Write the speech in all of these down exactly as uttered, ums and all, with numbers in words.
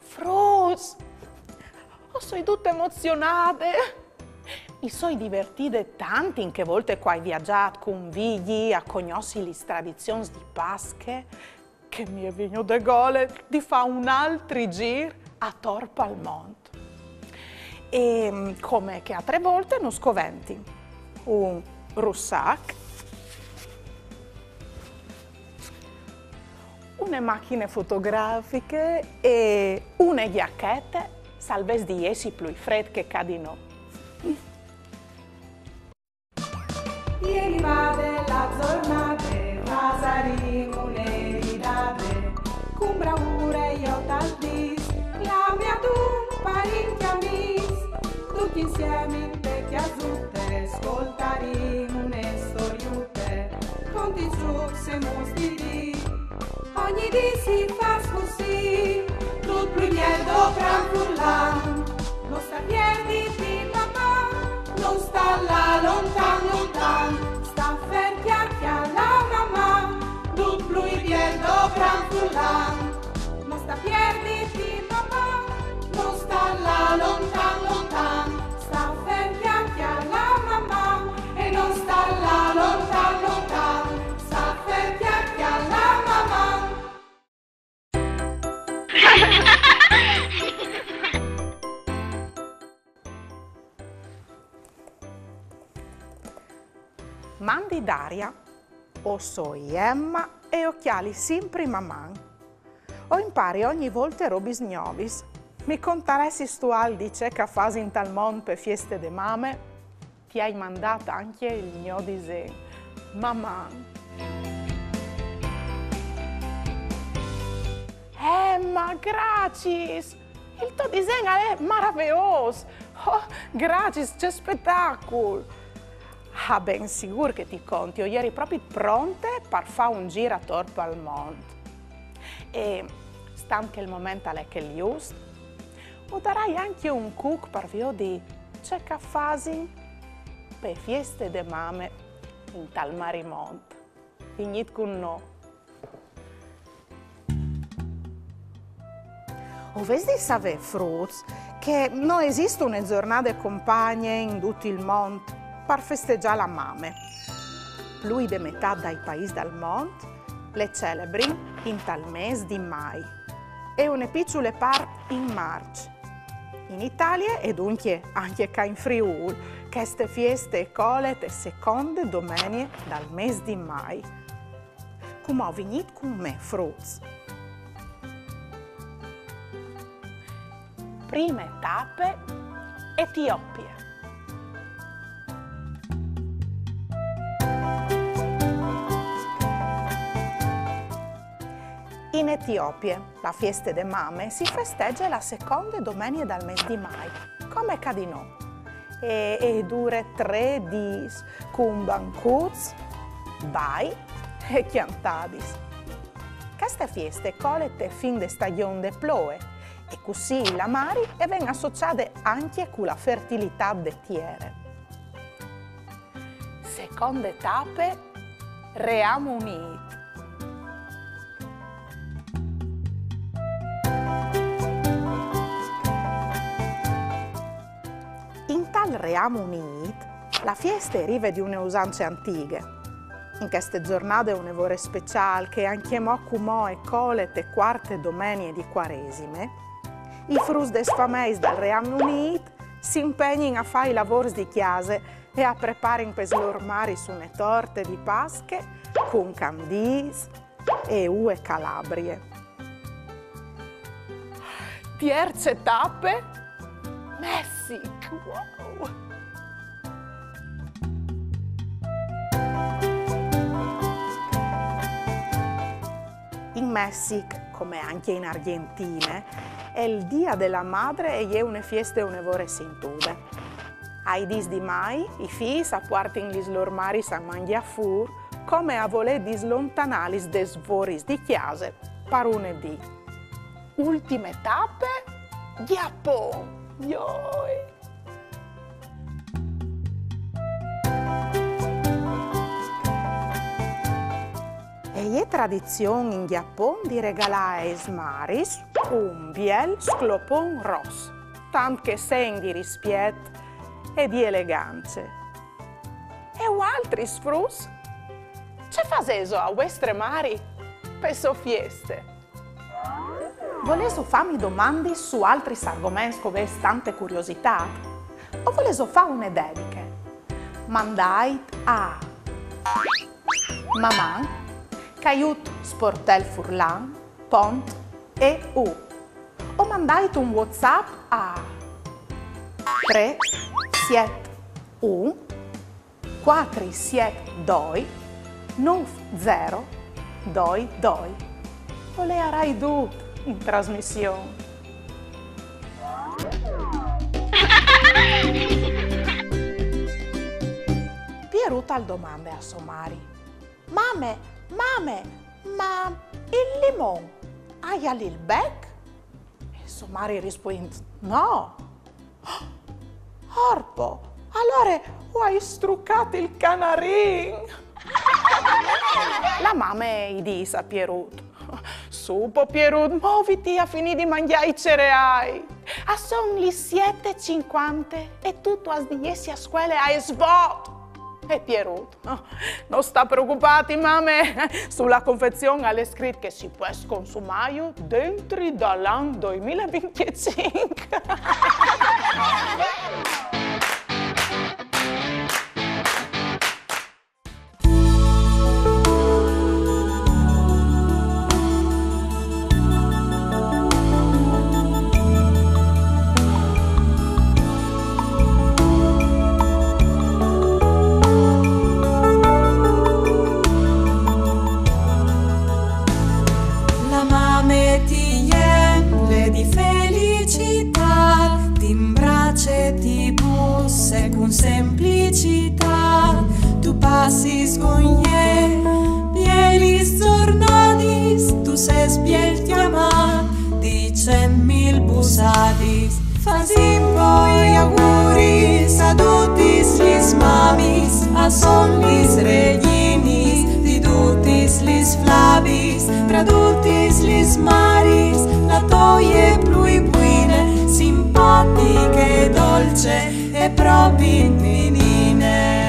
Fruz, oh, sono tutta emozionata. Mi sono divertita tanto in che volte qua hai viaggiato con vigli a conoscere le tradizioni di Pasche che mi è venuto da gole di fare un altro giro a Torpo al Monte. E come che altre volte non scoventi un rucksack, una macchine fotografiche e una giacchetta, salves di essi più freddi che cadino. Ieri va della giornata, pasaremo un'eridate, con bravura io tal dis, la mia tu parenti amici, tutti insieme in vecchia zutte, ascoltaremo une storiute, conti giù se mostri, ogni dì si fa così, tutto più niente gran frullan, non sta piedi di mamma, non sta là lontan lontan, sta fermi alla mamma, tutto più niente gran frullan, non sta piedi di mamma, non sta là lontan lontan, sta fermi alla mamma e non sta là lontan lontan, sta fermi alla mamma. Mandi Daria, o soi Emma e occhiali sempre mamma. O impari ogni volta robis novis. Mi contaresti stual di c'è che fasi in tal mondo per feste de mame? Ti hai mandato anche il mio disegno. Mamma. Emma, grazie! Il tuo disegno è meraviglioso! Oh, grazie, c'è spettacolo! Ah, ben sicuro che ti conti, io eri proprio pronta per fare un giro a Torpo al Monte. E, stante il momento è che giusto, o darai anche un cook per via di c'è che fasi per feste de mame in tal Marimonte. Finit con no. O vedi sapere, Fruz, che non esiste una giornata compagne in tutto il mondo per festeggiare la mame. Lui de metà dai paesi del mondo le celebri in tal mese di mai e une piccole part in marzo. In Italia e dunque anche qua in Friuli, queste feste colet e seconde domeniche dal mese di mai. Come ho venito con me, Fruz? Prime tappe, Etiopia. In Etiopia, la festa de mame si festeggia la seconda domenica dal mese di mai, come cadino, e, e dura tre giorni con banquets, bai e chiantadis. Queste feste colette fin de stagione de ploe e così la mari e vengono associate anche con la fertilità de tiere. Seconda tappa, Reamo Uniti. In tal Reamo Uniti, la festa arriva di un'usanze antiche. In queste giornate un'evore speciale che anche mo cumò e colet e quarte domeniche di Quaresime, i frus des fameis del Reamo Uniti si impegnano a fare i lavori di chiesa e a preparare per slormare su une torte di Pasche con candis e ue calabrie. Terze tappe, Messico. Wow. In Messico, come anche in Argentina, è il Dia della Madre e è una festa un'evore sintude. Ai dis di mai, i figli apparten gli slormaris a mangiafur come a voler dislontanare de svoris di chiase per lunedì. Ultime tappe, Giappone. Yoi. E è tradizione in Giappone di regalare ai maris un biel sclopon rosso, tanto che segni di rispetto e di eleganza. E altri frus? Che faseso a vostre mari per so fieste? Volevo farmi domande su altri argomenti con tante curiosità? O volevo fare una dedica? Mandai a mamma, caiut sportel furlan, pont e u. O mandai un WhatsApp a tre sette uno quattro sette due nove zero due due. O le avrai tutto in trasmissione. Pieruta al domande a Somari. Mame, mame, ma il limone hai il bec? E Somari risponde, no. Orpo, allora hai struccato il canarin. La mamma gli disse a Pieruto, Supo Pieruto, muoviti a finire di mangiare i cereali. A son le sette e cinquanta e tu tu has di essi a scuola hai svolto. E Pieruto, oh, non sta preoccupati, mamme, sulla confezione è scritto che si può consumare dentro dall'anno duemilaventicinque. Con semplicità tu passis con ie, bielis giornadis, tu ses biel chiamar, dicen mil busadis, fasim poi auguris a tutis lis mamis, a son lis reginis, di tutis lis flavis, tra tutis lis maris, la toie plui buine, simpatiche e dolce, e proprie menine.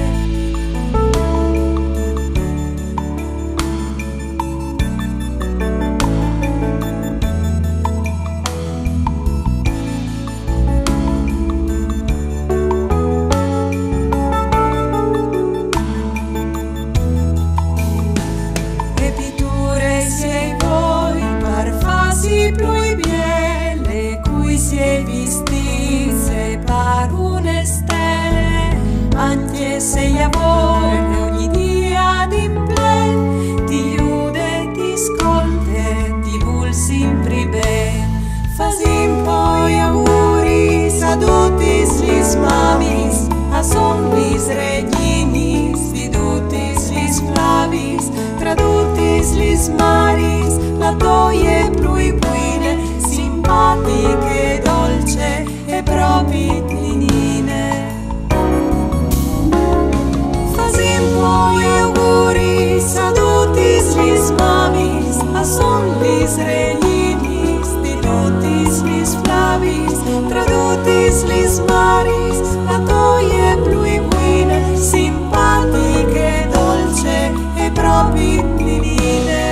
E pitture siei voi, parfasi plui biele, cui siei visti, se par une stelle, anche se gli amore ogni dia d'implen, ti iude, ti scolte, ti vul sempre ben, fasim poi auguris a tutis lis mamis, a son lis reginis, di tutis lis flavis, tra tutis lis maris, la toie plui buine, simpatiche e dolce, e proprie menine. Fasim poi auguris a tutis lis mamis, a son lis reginis, di tutis lis flavis, tra tutis lis maris, la toie plui buine, simpatiche e dolce, e proprie menine.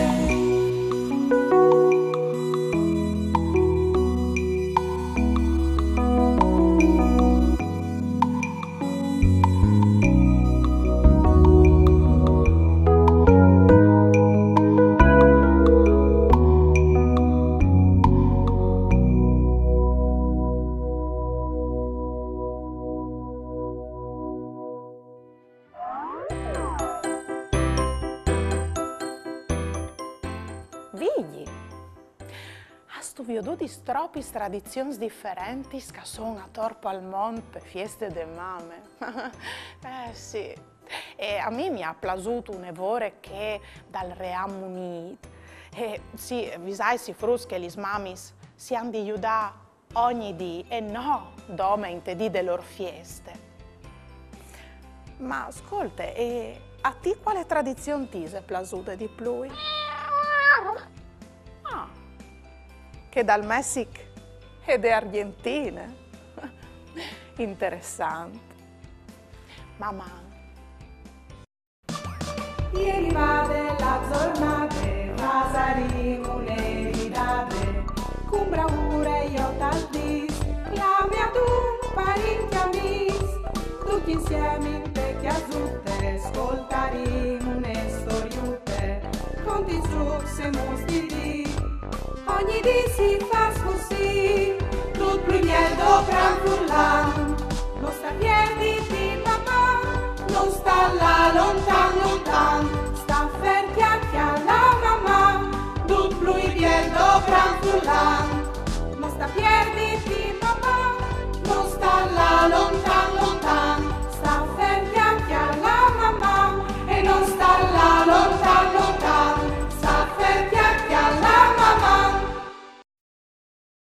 Vigli, hast du di troppi tradizioni differenti che sono attorno al mondo per feste de mame. Eh sì, e a me mi ha piaciuto un evore che dal Ream Unito. E sì, vi sai si frus che le mamis si hanno di aiutare ogni dì e no domenica di delle loro feste. Ma ascolta, e a ti quale tradizione ti è piaciuta di più? Ah, che dal Messico e da Argentina. Interessante. Mamma. Ieri va della giornata, pasaremo un'eridate, con bravura io tal dis, la mia tu parenti amici, tutti insieme in te chiasute, ascoltaremo une storiute, conti su se mostri di, ogni di si fa così, tutto primiero gran furlan, non sta piedi di mamma, non sta là lontano.